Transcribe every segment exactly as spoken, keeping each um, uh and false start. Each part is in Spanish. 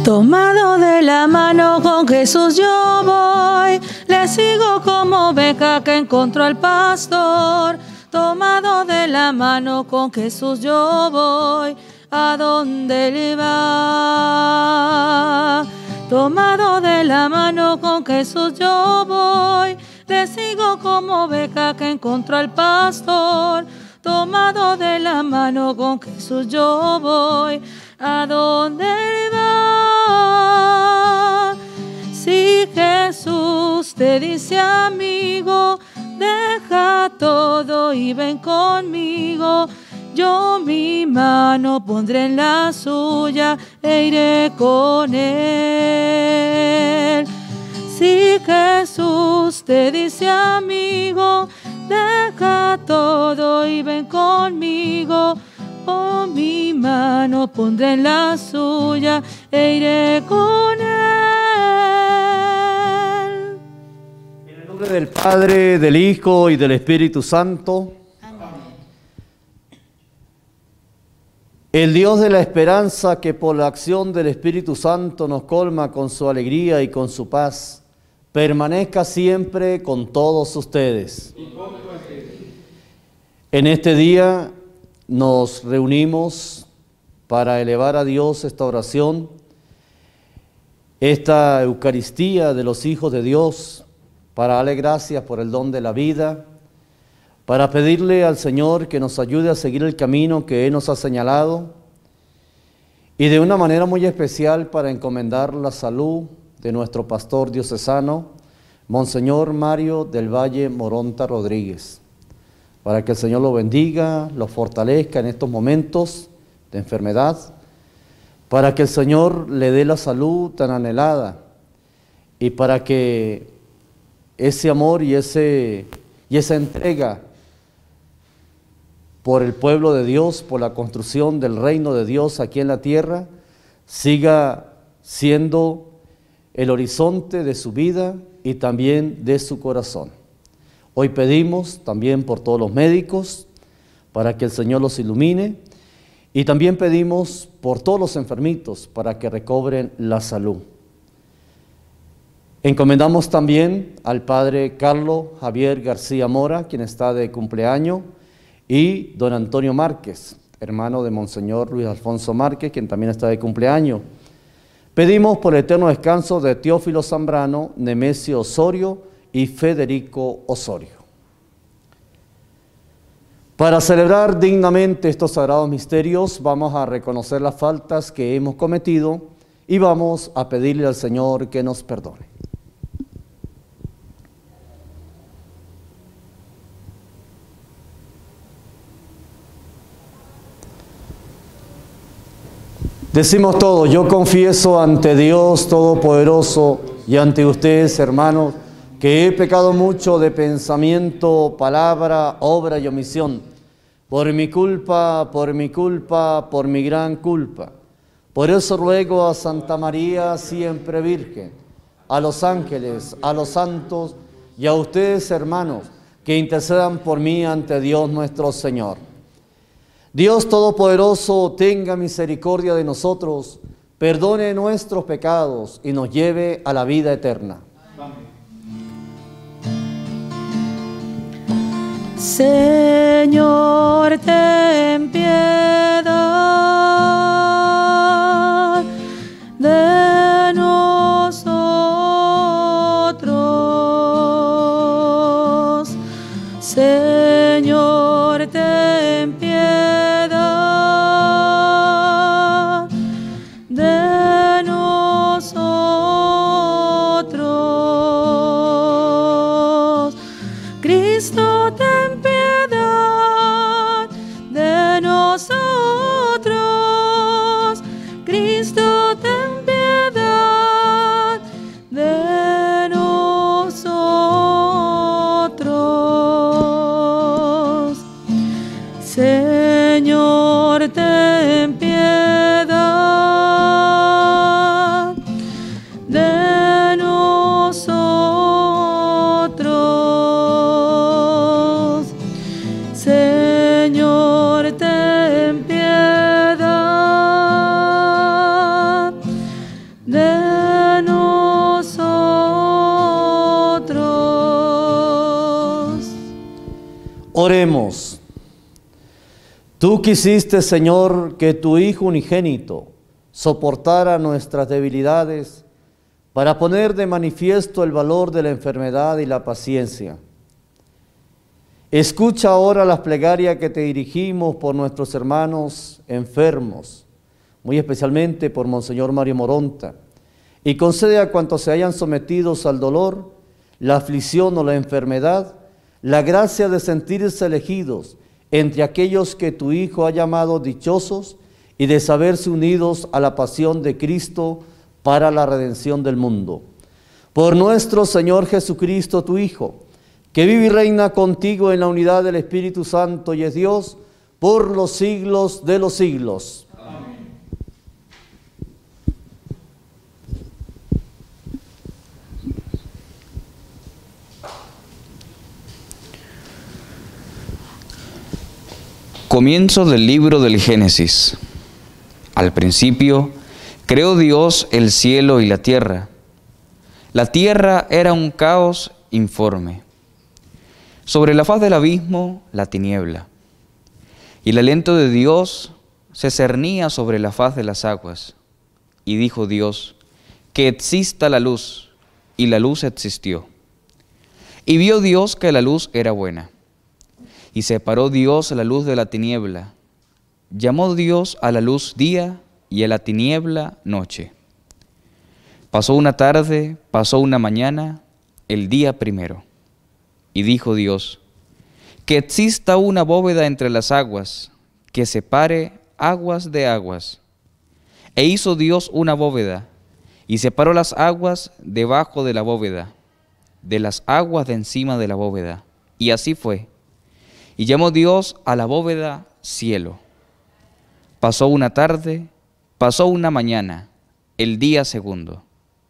Tomado de la mano con Jesús yo voy, le sigo como oveja que encontró al pastor. Tomado de la mano con Jesús yo voy, a donde él va. Tomado de la mano con Jesús yo voy, le sigo como oveja que encontró al pastor. Tomado de la mano con Jesús yo voy, a donde él va. Si Jesús te dice amigo, deja todo y ven conmigo. Yo mi mano pondré en la suya e iré con él. Si Jesús te dice amigo, deja todo y ven conmigo. Oh, mi mano pondré en la suya e iré con él. En el nombre del Padre, del Hijo y del Espíritu Santo. El Dios de la esperanza, que por la acción del Espíritu Santo nos colma con su alegría y con su paz, permanezca siempre con todos ustedes. En este día nos reunimos para elevar a Dios esta oración, esta Eucaristía de los hijos de Dios, para darle gracias por el don de la vida, para pedirle al Señor que nos ayude a seguir el camino que Él nos ha señalado, y de una manera muy especial para encomendar la salud de nuestro pastor diocesano, Monseñor Mario del Valle Moronta Rodríguez, para que el Señor lo bendiga, lo fortalezca en estos momentos de enfermedad, para que el Señor le dé la salud tan anhelada, y para que ese amor y, ese, y esa entrega por el pueblo de Dios, por la construcción del reino de Dios aquí en la tierra, siga siendo el horizonte de su vida y también de su corazón. Hoy pedimos también por todos los médicos, para que el Señor los ilumine, y también pedimos por todos los enfermitos, para que recobren la salud. Encomendamos también al Padre Carlos Javier García Mora, quien está de cumpleaños, y don Antonio Márquez, hermano de Monseñor Luis Alfonso Márquez, quien también está de cumpleaños. Pedimos por el eterno descanso de Teófilo Zambrano, Nemesio Osorio y Federico Osorio. Para celebrar dignamente estos sagrados misterios, vamos a reconocer las faltas que hemos cometido y vamos a pedirle al Señor que nos perdone. Decimos todos: yo confieso ante Dios Todopoderoso y ante ustedes, hermanos, que he pecado mucho de pensamiento, palabra, obra y omisión, por mi culpa, por mi culpa, por mi gran culpa. Por eso ruego a Santa María, siempre Virgen, a los ángeles, a los santos y a ustedes, hermanos, que intercedan por mí ante Dios nuestro Señor. Dios Todopoderoso, tenga misericordia de nosotros, perdone nuestros pecados y nos lleve a la vida eterna. Amén. Señor, ten piedad de nosotros. Señor, ten piedad de nosotros. Cristo, ten piedad de nosotros. Oremos. Tú quisiste, Señor, que tu Hijo unigénito soportara nuestras debilidades para poner de manifiesto el valor de la enfermedad y la paciencia. Escucha ahora las plegarias que te dirigimos por nuestros hermanos enfermos, muy especialmente por Monseñor Mario Moronta, y concede a cuantos se hayan sometidos al dolor, la aflicción o la enfermedad, la gracia de sentirse elegidos entre aquellos que tu Hijo ha llamado dichosos y de saberse unidos a la pasión de Cristo para la redención del mundo. Por nuestro Señor Jesucristo, tu Hijo, que vive y reina contigo en la unidad del Espíritu Santo y es Dios por los siglos de los siglos. Amén. Comienzo del libro del Génesis. Al principio, creó Dios el cielo y la tierra. La tierra era un caos informe. Sobre la faz del abismo, la tiniebla. Y el aliento de Dios se cernía sobre la faz de las aguas. Y dijo Dios, que exista la luz, y la luz existió. Y vio Dios que la luz era buena. Y separó Dios la luz de la tiniebla. Llamó Dios a la luz día, y a la tiniebla noche. Pasó una tarde, pasó una mañana, el día primero. Y dijo Dios, que exista una bóveda entre las aguas, que separe aguas de aguas. E hizo Dios una bóveda, y separó las aguas debajo de la bóveda, de las aguas de encima de la bóveda. Y así fue. Y llamó Dios a la bóveda cielo. Pasó una tarde, pasó una mañana, el día segundo.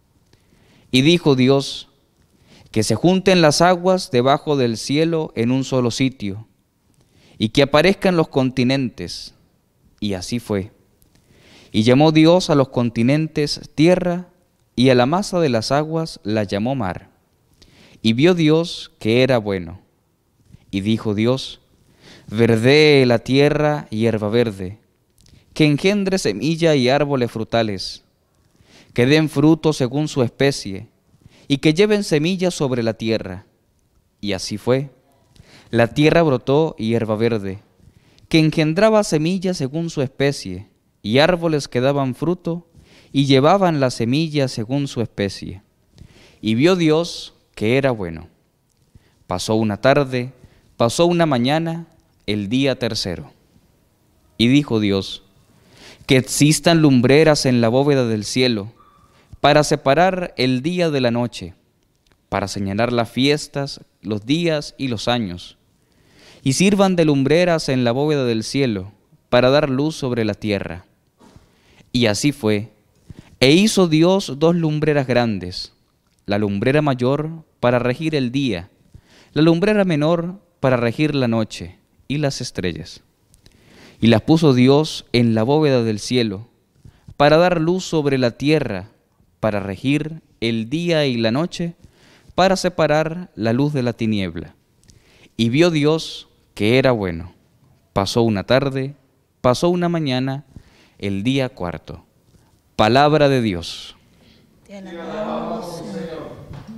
Y dijo Dios, que se junten las aguas debajo del cielo en un solo sitio, y que aparezcan los continentes. Y así fue. Y llamó Dios a los continentes tierra, y a la masa de las aguas la llamó mar. Y vio Dios que era bueno. Y dijo Dios, verdee la tierra hierba verde, que engendre semilla y árboles frutales, que den fruto según su especie, y que lleven semillas sobre la tierra. Y así fue. La tierra brotó hierba verde, que engendraba semillas según su especie, y árboles que daban fruto, y llevaban la semilla según su especie. Y vio Dios que era bueno. Pasó una tarde, pasó una mañana, el día tercero. Y dijo Dios, que existan lumbreras en la bóveda del cielo, para separar el día de la noche, para señalar las fiestas, los días y los años, y sirvan de lumbreras en la bóveda del cielo, para dar luz sobre la tierra. Y así fue. E hizo Dios dos lumbreras grandes, la lumbrera mayor para regir el día, la lumbrera menor para regir la noche y las estrellas. Y las puso Dios en la bóveda del cielo, para dar luz sobre la tierra, para regir el día y la noche, para separar la luz de la tiniebla. Y vio Dios que era bueno. Pasó una tarde, pasó una mañana, el día cuarto. Palabra de Dios. Te alabamos, Señor.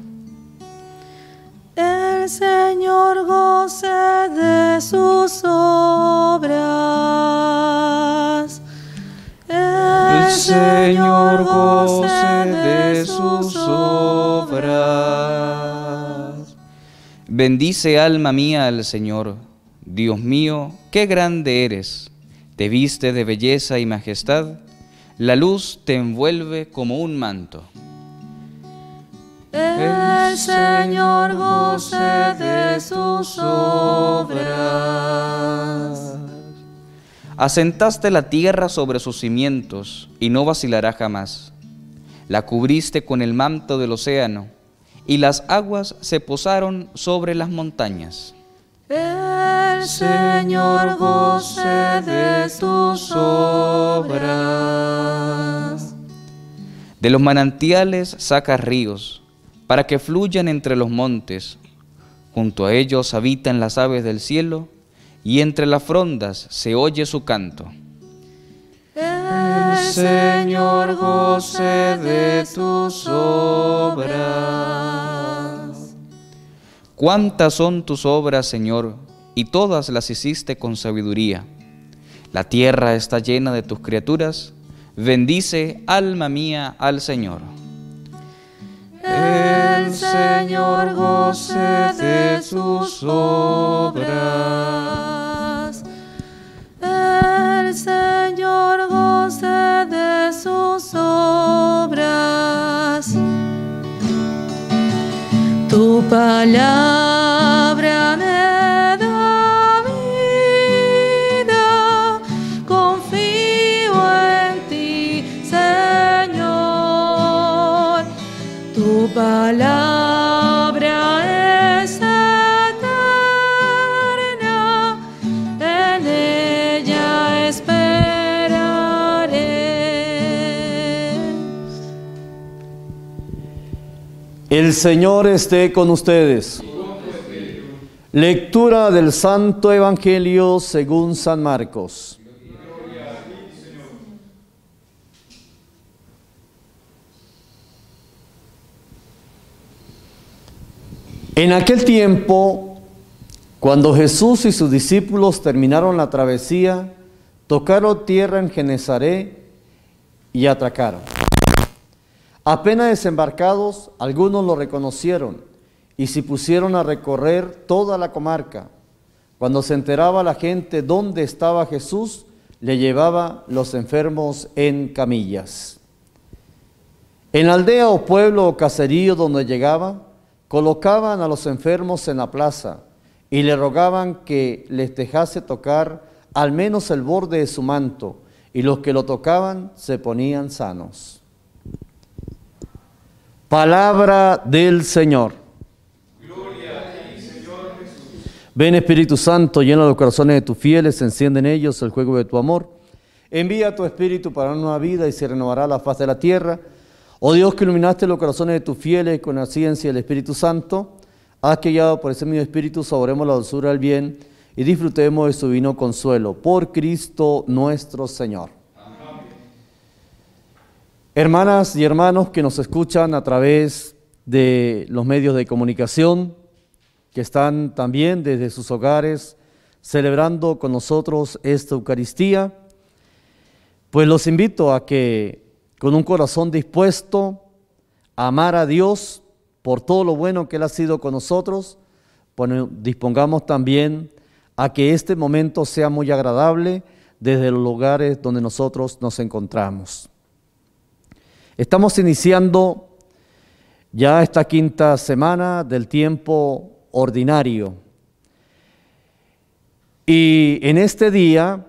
El Señor goce de sus obras. El Señor goce de sus obras. Bendice alma mía al Señor. Dios mío, qué grande eres. Te viste de belleza y majestad. La luz te envuelve como un manto. El Señor goce de sus obras. Asentaste la tierra sobre sus cimientos y no vacilará jamás. La cubriste con el manto del océano y las aguas se posaron sobre las montañas. El Señor goce de sus obras. De los manantiales saca ríos, para que fluyan entre los montes. Junto a ellos habitan las aves del cielo y entre las frondas se oye su canto. El Señor goce de tus obras. Cuántas son tus obras, Señor, y todas las hiciste con sabiduría. La tierra está llena de tus criaturas. Bendice, alma mía, al Señor. El Señor goce de sus obras. El Señor goce de sus obras. Tu palabra me da vida. Confío en ti, Señor. Tu palabra es eterna, en ella esperaré. El Señor esté con ustedes. Lectura del Santo Evangelio según San Marcos. En aquel tiempo, cuando Jesús y sus discípulos terminaron la travesía, tocaron tierra en Genesaret y atracaron. Apenas desembarcados, algunos lo reconocieron y se pusieron a recorrer toda la comarca. Cuando se enteraba la gente dónde estaba Jesús, le llevaba los enfermos en camillas. En la aldea o pueblo o caserío donde llegaba, colocaban a los enfermos en la plaza y le rogaban que les dejase tocar al menos el borde de su manto, y los que lo tocaban se ponían sanos. Palabra del Señor. Gloria a ti, Señor Jesús. Ven, Espíritu Santo, llena los corazones de tus fieles, enciende en ellos el fuego de tu amor. Envía tu Espíritu para una nueva vida y se renovará la faz de la tierra. Oh Dios, que iluminaste los corazones de tus fieles con la ciencia del Espíritu Santo, haz que ya por ese mismo Espíritu saboremos la dulzura del bien y disfrutemos de su divino consuelo. Por Cristo nuestro Señor. Hermanas y hermanos que nos escuchan a través de los medios de comunicación, que están también desde sus hogares celebrando con nosotros esta Eucaristía, pues los invito a que con un corazón dispuesto a amar a Dios por todo lo bueno que Él ha sido con nosotros, pues dispongamos también a que este momento sea muy agradable desde los lugares donde nosotros nos encontramos. Estamos iniciando ya esta quinta semana del tiempo ordinario. Y en este día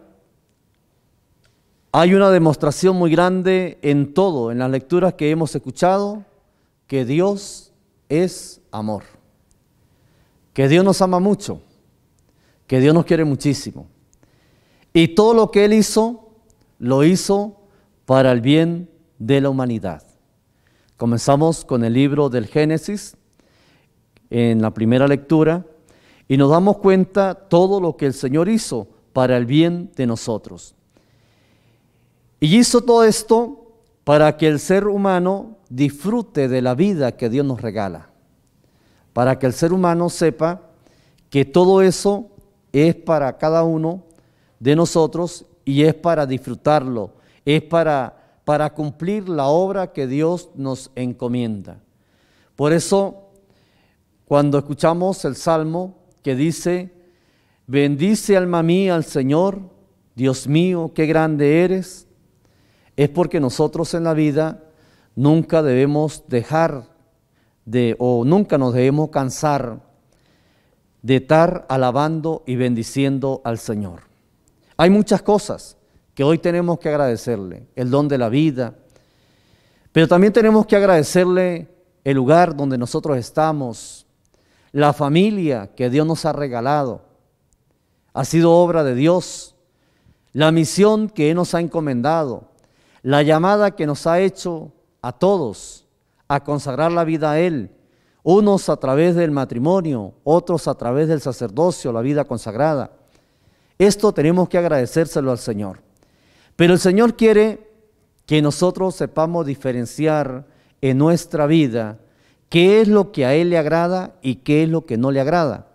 hay una demostración muy grande en todo, en las lecturas que hemos escuchado, que Dios es amor. Que Dios nos ama mucho, que Dios nos quiere muchísimo. Y todo lo que Él hizo, lo hizo para el bien de la humanidad. Comenzamos con el libro del Génesis, en la primera lectura, y nos damos cuenta todo lo que el Señor hizo para el bien de nosotros. Y hizo todo esto para que el ser humano disfrute de la vida que Dios nos regala, para que el ser humano sepa que todo eso es para cada uno de nosotros y es para disfrutarlo, es para para cumplir la obra que Dios nos encomienda. Por eso, cuando escuchamos el Salmo que dice, bendice alma mía al Señor, Dios mío, qué grande eres, es porque nosotros en la vida nunca debemos dejar de, o nunca nos debemos cansar de estar alabando y bendiciendo al Señor. Hay muchas cosas que hoy tenemos que agradecerle, el don de la vida, pero también tenemos que agradecerle el lugar donde nosotros estamos, la familia que Dios nos ha regalado, ha sido obra de Dios, la misión que Él nos ha encomendado, la llamada que nos ha hecho a todos a consagrar la vida a Él, unos a través del matrimonio, otros a través del sacerdocio, la vida consagrada. Esto tenemos que agradecérselo al Señor. Pero el Señor quiere que nosotros sepamos diferenciar en nuestra vida qué es lo que a Él le agrada y qué es lo que no le agrada.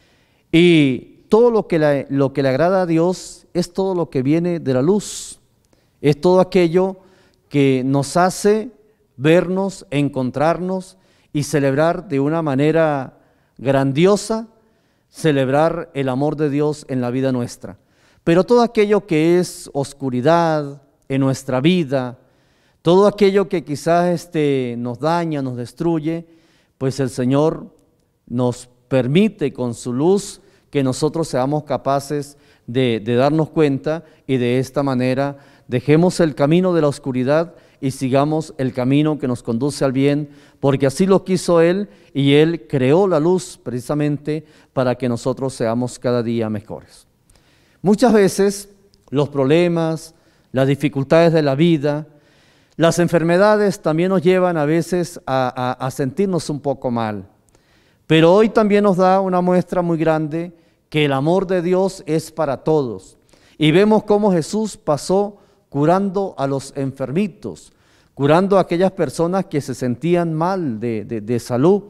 Y todo lo que, le, lo que le agrada a Dios es todo lo que viene de la luz. Es todo aquello que nos hace vernos, encontrarnos y celebrar de una manera grandiosa, celebrar el amor de Dios en la vida nuestra. Pero todo aquello que es oscuridad en nuestra vida, todo aquello que quizás este, nos daña, nos destruye, pues el Señor nos permite con su luz que nosotros seamos capaces de, de darnos cuenta y de esta manera dejemos el camino de la oscuridad y sigamos el camino que nos conduce al bien, porque así lo quiso Él y Él creó la luz precisamente para que nosotros seamos cada día mejores. Muchas veces los problemas, las dificultades de la vida, las enfermedades también nos llevan a veces a, a, a sentirnos un poco mal. Pero hoy también nos da una muestra muy grande que el amor de Dios es para todos. Y vemos cómo Jesús pasó curando a los enfermitos, curando a aquellas personas que se sentían mal de, de, de salud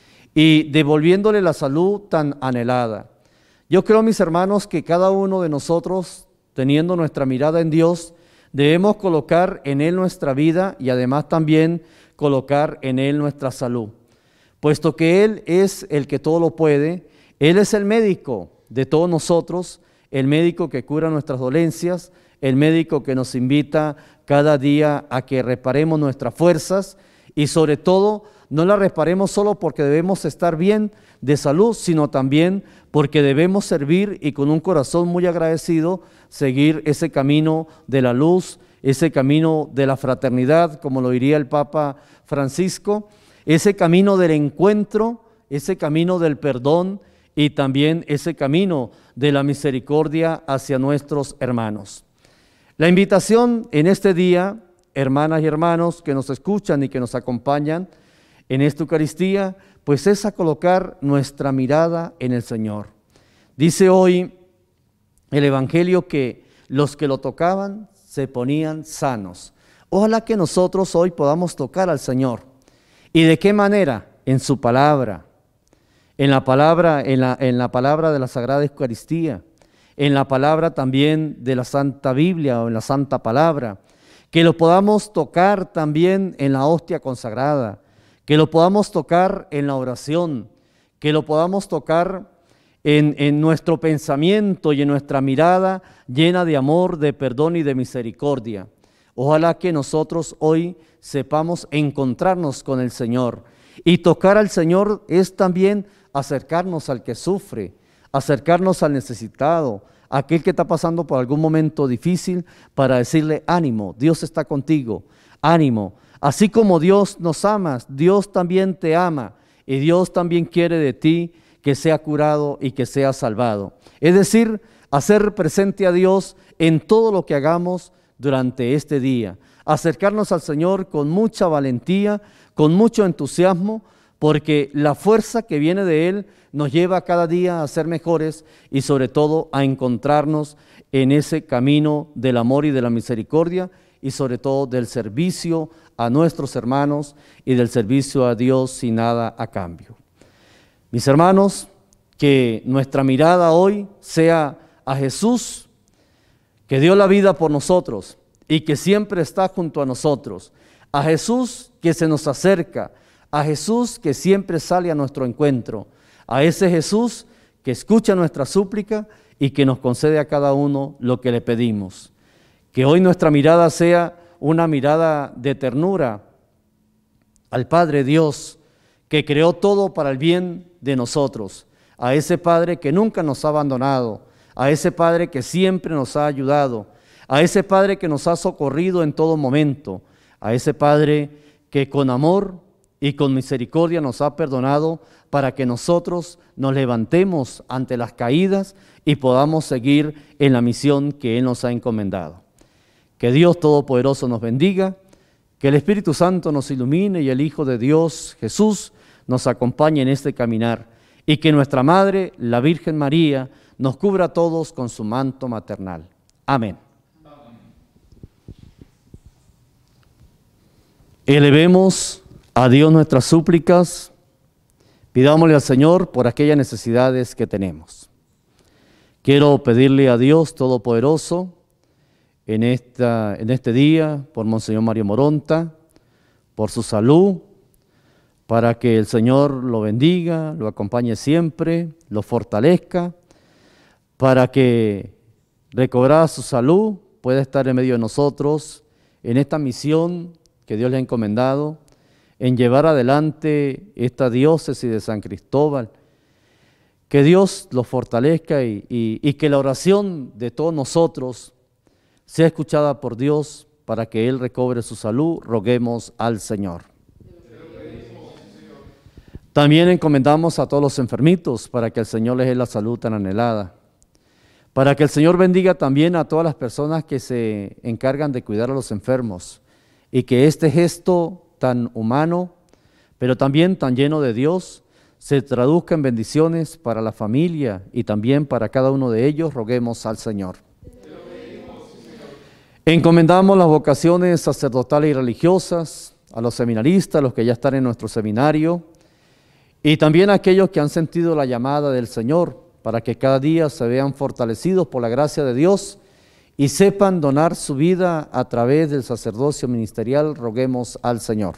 y devolviéndole la salud tan anhelada. Yo creo, mis hermanos, que cada uno de nosotros, teniendo nuestra mirada en Dios, debemos colocar en Él nuestra vida y además también colocar en Él nuestra salud. Puesto que Él es el que todo lo puede, Él es el médico de todos nosotros, el médico que cura nuestras dolencias, el médico que nos invita cada día a que reparemos nuestras fuerzas y sobre todo no las reparemos solo porque debemos estar bien de salud, sino también porque debemos servir y con un corazón muy agradecido seguir ese camino de la luz, ese camino de la fraternidad, como lo diría el Papa Francisco, ese camino del encuentro, ese camino del perdón y también ese camino de la misericordia hacia nuestros hermanos. La invitación en este día, hermanas y hermanos que nos escuchan y que nos acompañan en esta Eucaristía, pues es a colocar nuestra mirada en el Señor. Dice hoy el Evangelio que los que lo tocaban se ponían sanos. Ojalá que nosotros hoy podamos tocar al Señor. ¿Y de qué manera? En su palabra, en la palabra, en la, en la palabra de la Sagrada Eucaristía, en la palabra también de la Santa Biblia o en la Santa Palabra, que lo podamos tocar también en la hostia consagrada, que lo podamos tocar en la oración, que lo podamos tocar en, en nuestro pensamiento y en nuestra mirada llena de amor, de perdón y de misericordia. Ojalá que nosotros hoy sepamos encontrarnos con el Señor. Y tocar al Señor es también acercarnos al que sufre, acercarnos al necesitado, a aquel que está pasando por algún momento difícil, para decirle ánimo, Dios está contigo, ánimo. Así como Dios nos ama, Dios también te ama y Dios también quiere de ti que sea curado y que sea salvado. Es decir, hacer presente a Dios en todo lo que hagamos durante este día. Acercarnos al Señor con mucha valentía, con mucho entusiasmo, porque la fuerza que viene de Él nos lleva cada día a ser mejores y sobre todo a encontrarnos en ese camino del amor y de la misericordia y sobre todo del servicio a nuestros hermanos y del servicio a Dios sin nada a cambio. Mis hermanos, que nuestra mirada hoy sea a Jesús, que dio la vida por nosotros y que siempre está junto a nosotros, a Jesús que se nos acerca, a Jesús que siempre sale a nuestro encuentro, a ese Jesús que escucha nuestra súplica y que nos concede a cada uno lo que le pedimos. Que hoy nuestra mirada sea una mirada de ternura al Padre Dios, que creó todo para el bien de nosotros, a ese Padre que nunca nos ha abandonado, a ese Padre que siempre nos ha ayudado, a ese Padre que nos ha socorrido en todo momento, a ese Padre que con amor y con misericordia nos ha perdonado para que nosotros nos levantemos ante las caídas y podamos seguir en la misión que Él nos ha encomendado. Que Dios Todopoderoso nos bendiga, que el Espíritu Santo nos ilumine y el Hijo de Dios, Jesús, nos acompañe en este caminar y que nuestra Madre, la Virgen María, nos cubra a todos con su manto maternal. Amén. Elevemos a Dios nuestras súplicas, pidámosle al Señor por aquellas necesidades que tenemos. Quiero pedirle a Dios Todopoderoso en, esta, en este día, por Monseñor Mario Moronta, por su salud, para que el Señor lo bendiga, lo acompañe siempre, lo fortalezca, para que, recobrada su salud, pueda estar en medio de nosotros en esta misión que Dios le ha encomendado, en llevar adelante esta diócesis de San Cristóbal. Que Dios lo fortalezca y, y, y que la oración de todos nosotros sea escuchada por Dios para que Él recobre su salud. Roguemos al Señor. También encomendamos a todos los enfermitos para que el Señor les dé la salud tan anhelada. Para que el Señor bendiga también a todas las personas que se encargan de cuidar a los enfermos y que este gesto tan humano, pero también tan lleno de Dios, se traduzca en bendiciones para la familia y también para cada uno de ellos. Roguemos al Señor. Encomendamos las vocaciones sacerdotales y religiosas, a los seminaristas, los que ya están en nuestro seminario, y también a aquellos que han sentido la llamada del Señor, para que cada día se vean fortalecidos por la gracia de Dios y sepan donar su vida a través del sacerdocio ministerial. Roguemos al Señor.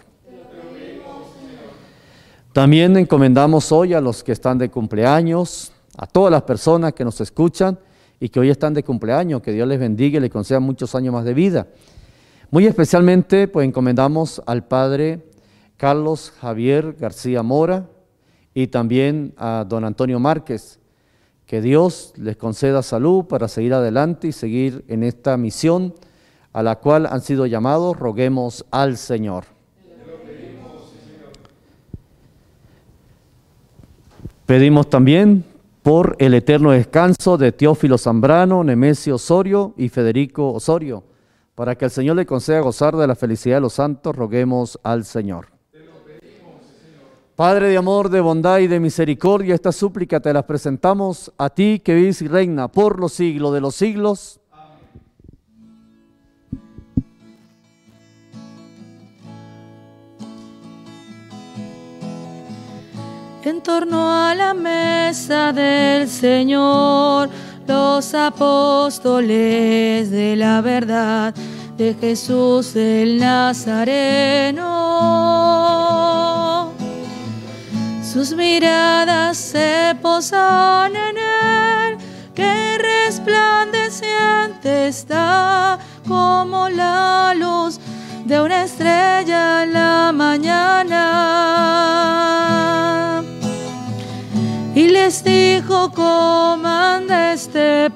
También encomendamos hoy a los que están de cumpleaños, a todas las personas que nos escuchan y que hoy están de cumpleaños, que Dios les bendiga y les conceda muchos años más de vida. Muy especialmente, pues encomendamos al Padre Carlos Javier García Mora y también a don Antonio Márquez. Que Dios les conceda salud para seguir adelante y seguir en esta misión a la cual han sido llamados. Roguemos al Señor. Pedimos también por el eterno descanso de Teófilo Zambrano, Nemesio Osorio y Federico Osorio. Para que el Señor le conceda gozar de la felicidad de los santos, roguemos al Señor. Padre de amor, de bondad y de misericordia, esta súplica te las presentamos a ti que vives y reina por los siglos de los siglos. En torno a la mesa del Señor, los apóstoles de la verdad de Jesús el Nazareno. Sus miradas se posan en él, que resplandeciente está como la luz de una estrella en la mañana. Y les dijo: coman de este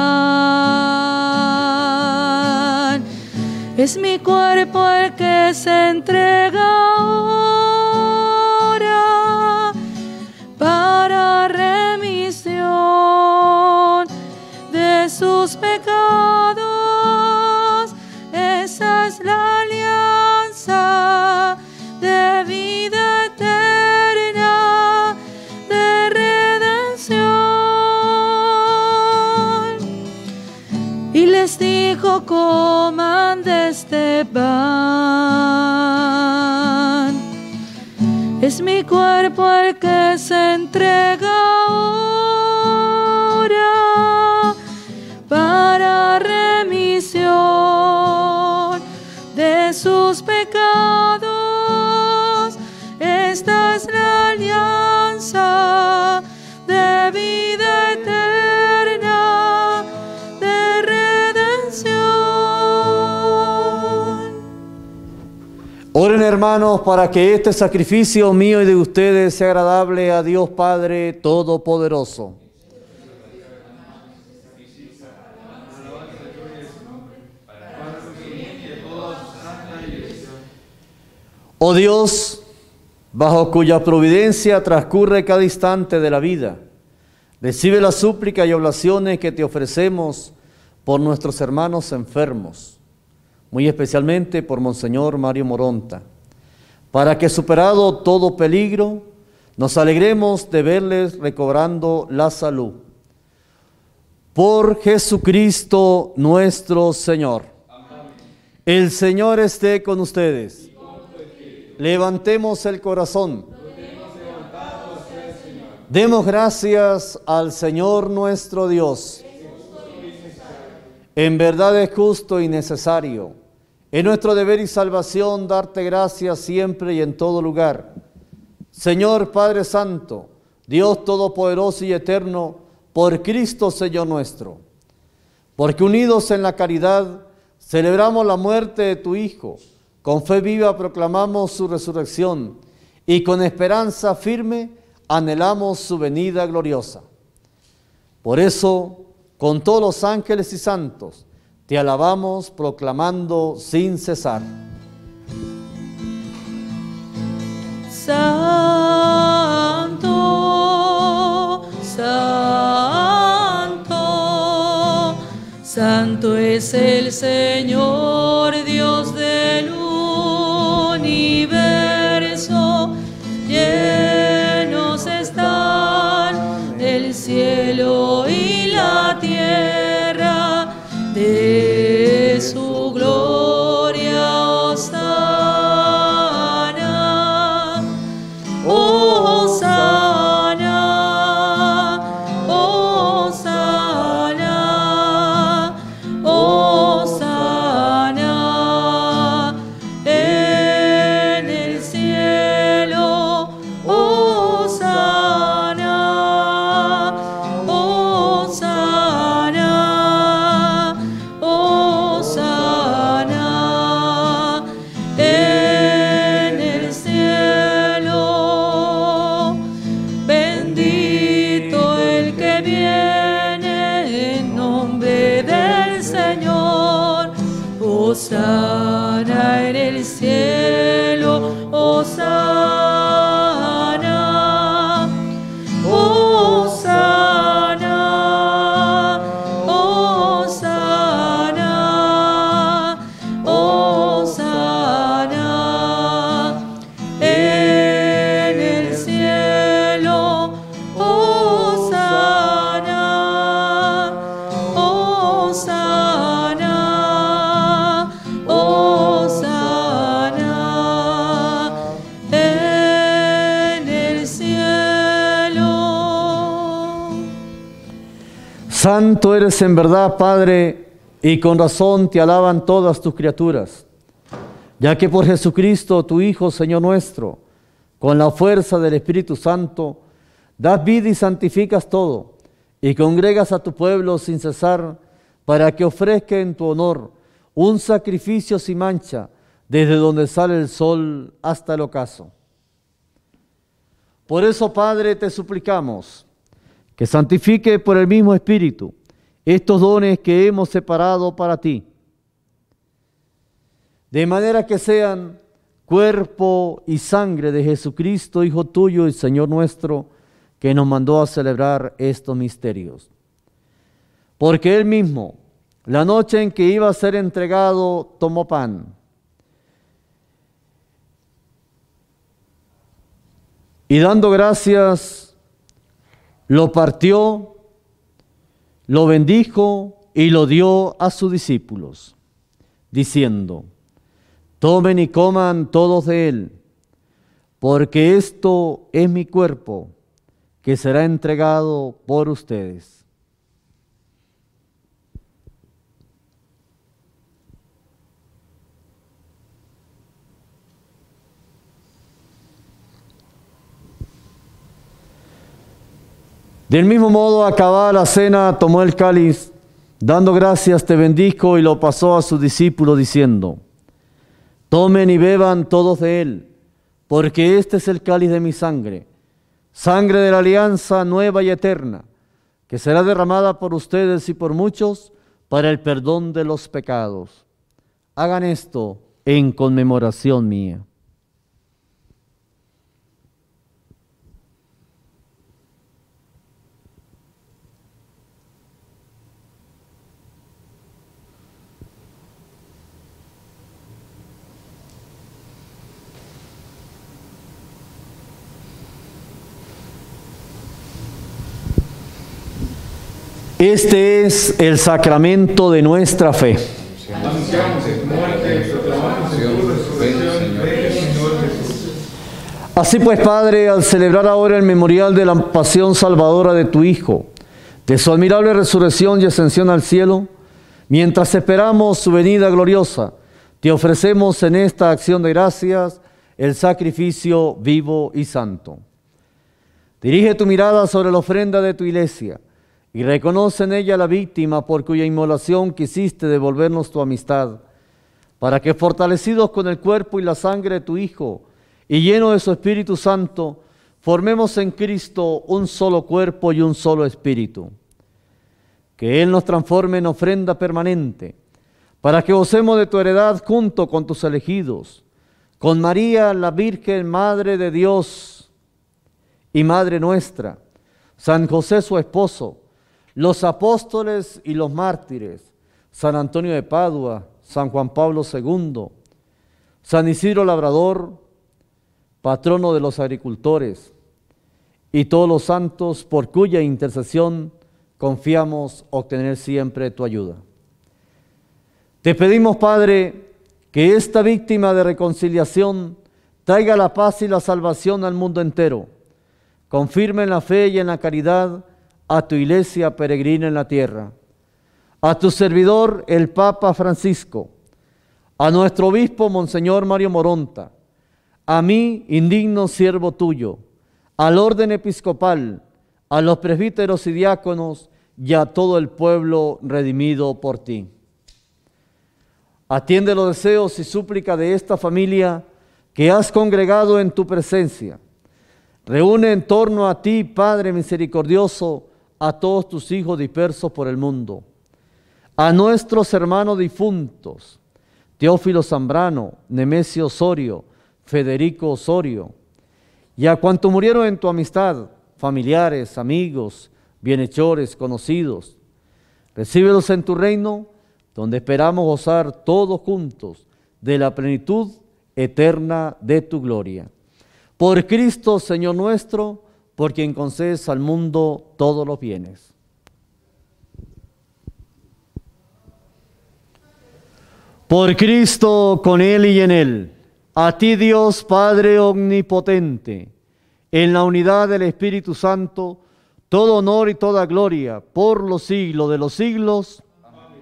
pan, es mi cuerpo el que se entrega ahora para remisión de sus pecados. Esa es la alianza de vida eterna, de redención. Y les dijo: coman de este pan, es mi cuerpo el que se entrega ahora para remisión de sus pecados. Esta es la alianza de vida eterna, de redención. Oren, hermanos, para que este sacrificio mío y de ustedes sea agradable a Dios Padre Todopoderoso. Oh Dios, bajo cuya providencia transcurre cada instante de la vida, recibe la súplica y oblaciones que te ofrecemos por nuestros hermanos enfermos, muy especialmente por Monseñor Mario Moronta, para que, superado todo peligro, nos alegremos de verles recobrando la salud. Por Jesucristo nuestro Señor. Amén. El Señor esté con ustedes. Y con tu espíritu. Levantemos el corazón. Lo tenemos levantado hacia el Señor. Demos gracias al Señor nuestro Dios. Es justo y necesario. En verdad es justo y necesario. Es nuestro deber y salvación darte gracias siempre y en todo lugar. Señor Padre Santo, Dios Todopoderoso y Eterno, por Cristo Señor nuestro, porque unidos en la caridad celebramos la muerte de tu Hijo, con fe viva proclamamos su resurrección y con esperanza firme anhelamos su venida gloriosa. Por eso, con todos los ángeles y santos, te alabamos proclamando sin cesar. Santo, Santo, Santo es el Señor, Dios del universo. Llenos están el cielo y la tierra de su gloria. Hosana, Hosana, Hosana, Hosana en el cielo. Hosana, Hosana, Hosana en el cielo. Bendito el que viene en nombre del Señor. Hosana en el cielo. Hosana, Hosana, Hosana, Hosana en el cielo. Hosana, Hosana, Hosana en el cielo. Santo eres en verdad, Padre, y con razón te alaban todas tus criaturas, ya que por Jesucristo, tu Hijo, Señor nuestro, con la fuerza del Espíritu Santo, das vida y santificas todo, y congregas a tu pueblo sin cesar, para que ofrezca en tu honor un sacrificio sin mancha, desde donde sale el sol hasta el ocaso. Por eso, Padre, te suplicamos que santifique por el mismo Espíritu estos dones que hemos separado para ti, de manera que sean cuerpo y sangre de Jesucristo, Hijo tuyo y Señor nuestro, que nos mandó a celebrar estos misterios. Porque Él mismo, la noche en que iba a ser entregado, tomó pan. Y dando gracias, lo partió, lo bendijo y lo dio a sus discípulos, diciendo: tomen y coman todos de él, porque esto es mi cuerpo, que será entregado por ustedes. Del mismo modo, acabada la cena, tomó el cáliz, dando gracias, te bendijo y lo pasó a sus discípulos, diciendo: tomen y beban todos de él, porque este es el cáliz de mi sangre, sangre de la alianza nueva y eterna, que será derramada por ustedes y por muchos para el perdón de los pecados. Hagan esto en conmemoración mía. Este es el sacramento de nuestra fe. Anunciamos en tu muerte y proclamamos en tu resurrección. Ven, Señor Jesús. Así pues, Padre, al celebrar ahora el memorial de la pasión salvadora de tu Hijo, de su admirable resurrección y ascensión al cielo, mientras esperamos su venida gloriosa, te ofrecemos en esta acción de gracias el sacrificio vivo y santo. Dirige tu mirada sobre la ofrenda de tu iglesia y reconoce en ella la víctima por cuya inmolación quisiste devolvernos tu amistad, para que fortalecidos con el cuerpo y la sangre de tu Hijo y lleno de su Espíritu Santo, formemos en Cristo un solo cuerpo y un solo espíritu. Que Él nos transforme en ofrenda permanente, para que gocemos de tu heredad junto con tus elegidos, con María, la Virgen, Madre de Dios y Madre nuestra, San José su esposo, los apóstoles y los mártires, San Antonio de Padua, San Juan Pablo segundo, San Isidro Labrador, patrono de los agricultores, y todos los santos por cuya intercesión confiamos obtener siempre tu ayuda. Te pedimos, Padre, que esta víctima de reconciliación traiga la paz y la salvación al mundo entero. Confirme en la fe y en la caridad a tu iglesia peregrina en la tierra, a tu servidor el Papa Francisco, a nuestro obispo Monseñor Mario Moronta, a mí, indigno siervo tuyo, al orden episcopal, a los presbíteros y diáconos y a todo el pueblo redimido por ti. Atiende los deseos y súplicas de esta familia que has congregado en tu presencia. Reúne en torno a ti, Padre misericordioso, a todos tus hijos dispersos por el mundo, a nuestros hermanos difuntos, Teófilo Zambrano, Nemesio Osorio, Federico Osorio, y a cuantos murieron en tu amistad, familiares, amigos, bienhechores, conocidos. Recíbelos en tu reino, donde esperamos gozar todos juntos de la plenitud eterna de tu gloria. Por Cristo, Señor nuestro, por quien concedes al mundo todos los bienes. Por Cristo, con Él y en Él, a ti Dios Padre omnipotente, en la unidad del Espíritu Santo, todo honor y toda gloria por los siglos de los siglos. Amén.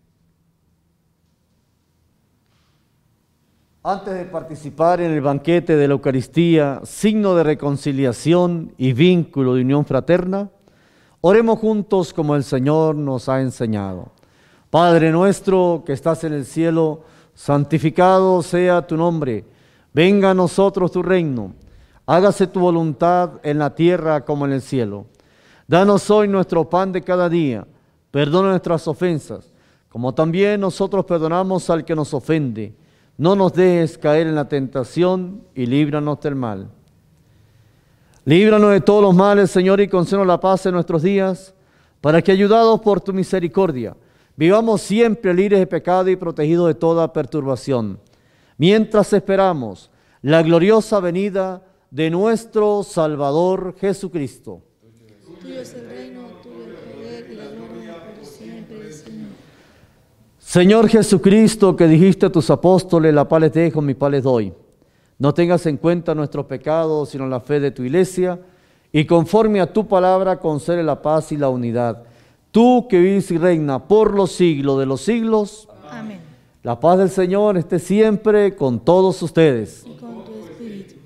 Antes de participar en el banquete de la Eucaristía, signo de reconciliación y vínculo de unión fraterna, oremos juntos como el Señor nos ha enseñado. Padre nuestro que estás en el cielo, santificado sea tu nombre. Venga a nosotros tu reino. Hágase tu voluntad en la tierra como en el cielo. Danos hoy nuestro pan de cada día. Perdona nuestras ofensas, como también nosotros perdonamos al que nos ofende. No nos dejes caer en la tentación y líbranos del mal. Líbranos de todos los males, Señor, y concédenos la paz en nuestros días, para que, ayudados por tu misericordia, vivamos siempre libres de pecado y protegidos de toda perturbación, mientras esperamos la gloriosa venida de nuestro Salvador Jesucristo. Tuyo es el reino, tuyo el poder y la gloria por siempre, Señor. Señor Jesucristo, que dijiste a tus apóstoles, la paz les dejo, mi paz les doy. No tengas en cuenta nuestros pecados, sino la fe de tu iglesia, y conforme a tu palabra concede la paz y la unidad. Tú que vives y reina por los siglos de los siglos. Amén. La paz del Señor esté siempre con todos ustedes. Y con tu espíritu.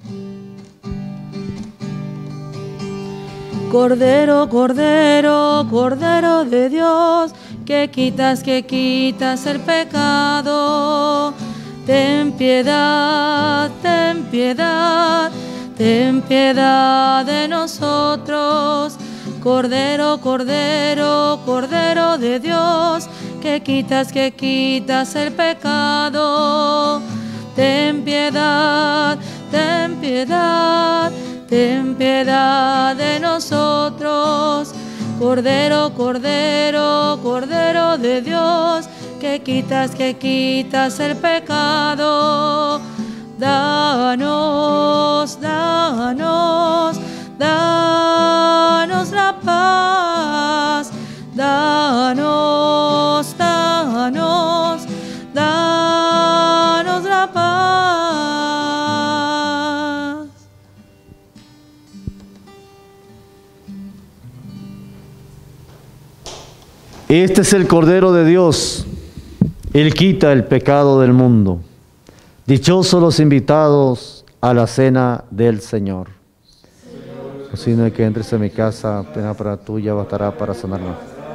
Cordero, Cordero, Cordero de Dios, que quitas, que quitas el pecado. Ten piedad, ten piedad, ten piedad de nosotros. Cordero, Cordero, Cordero de Dios, que quitas, que quitas el pecado. Ten piedad, ten piedad, ten piedad de nosotros. Cordero, Cordero, Cordero de Dios, que quitas, que quitas el pecado. Danos, danos, danos la paz. Este es el Cordero de Dios. Él quita el pecado del mundo. Dichosos los invitados a la cena del Señor. Si no hay que entres en mi casa, pena para tuya bastará para sanarnos.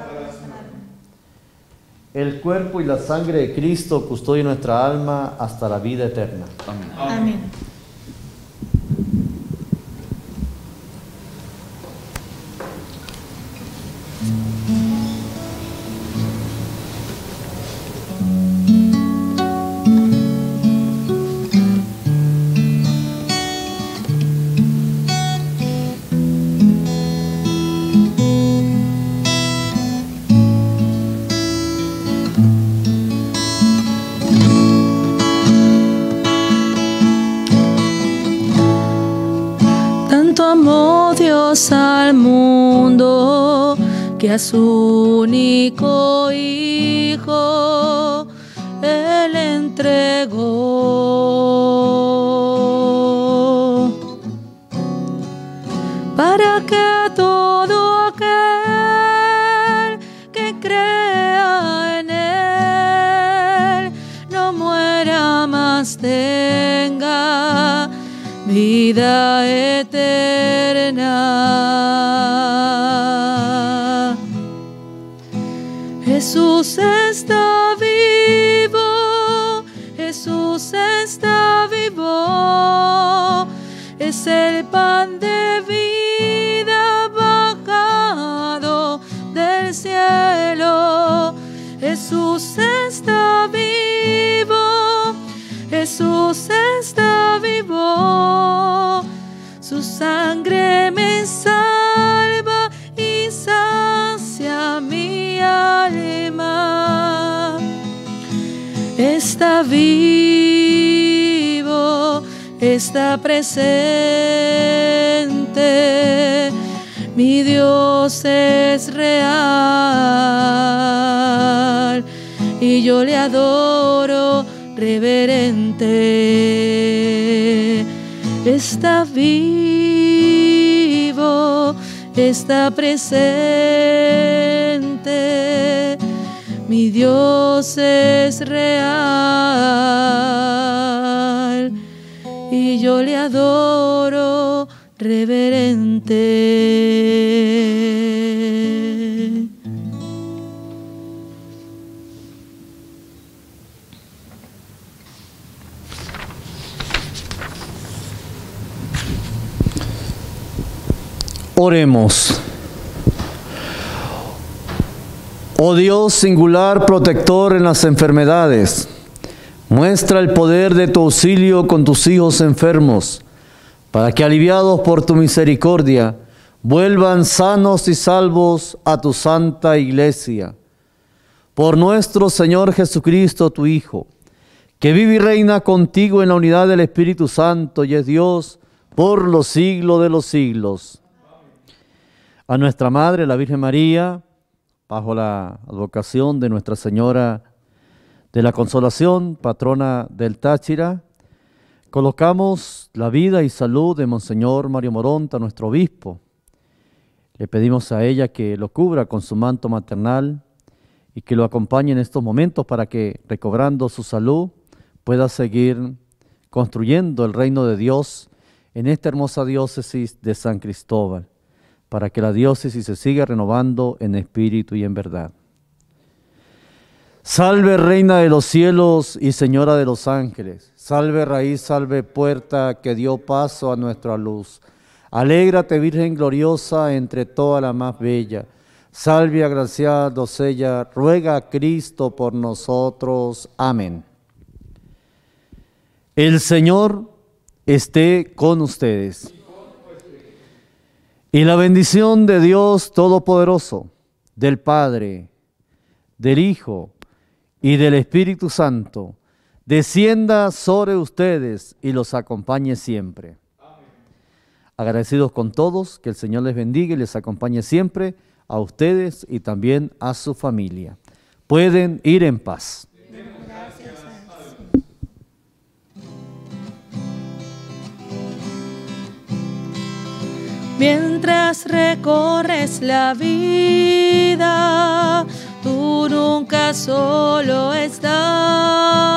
El cuerpo y la sangre de Cristo custodian nuestra alma hasta la vida eterna. Amén. Amén. Al mundo que a su único Hijo Él entregó, para que todo aquel que crea en Él no muera, más tenga vida eterna. Jesús está vivo, Jesús está vivo, es el pan de vida bajado del cielo. Jesús está vivo, Jesús está vivo, su sangre me salva y sacia mi alma. Está vivo, está presente, mi Dios es real y yo le adoro reverente. Está vivo, está presente, mi Dios es real y yo le adoro reverente. Oremos. Oh Dios singular, protector en las enfermedades, muestra el poder de tu auxilio con tus hijos enfermos, para que aliviados por tu misericordia, vuelvan sanos y salvos a tu santa iglesia. Por nuestro Señor Jesucristo, tu Hijo, que vive y reina contigo en la unidad del Espíritu Santo y es Dios por los siglos de los siglos. A nuestra Madre, la Virgen María, bajo la advocación de Nuestra Señora de la Consolación, patrona del Táchira, colocamos la vida y salud de Monseñor Mario Moronta, nuestro obispo. Le pedimos a ella que lo cubra con su manto maternal y que lo acompañe en estos momentos para que, recobrando su salud, pueda seguir construyendo el reino de Dios en esta hermosa diócesis de San Cristóbal, para que la diócesis se siga renovando en espíritu y en verdad. Salve Reina de los cielos y Señora de los ángeles, salve raíz, salve puerta que dio paso a nuestra luz. Alégrate Virgen gloriosa entre todas las más bella, salve agraciada doncella, ruega a Cristo por nosotros. Amén. El Señor esté con ustedes. Y la bendición de Dios Todopoderoso, del Padre, del Hijo y del Espíritu Santo, descienda sobre ustedes y los acompañe siempre. Amén. Agradecidos con todos, que el Señor les bendiga y les acompañe siempre, a ustedes y también a su familia. Pueden ir en paz. Mientras recorres la vida, tu tú nunca solo estás.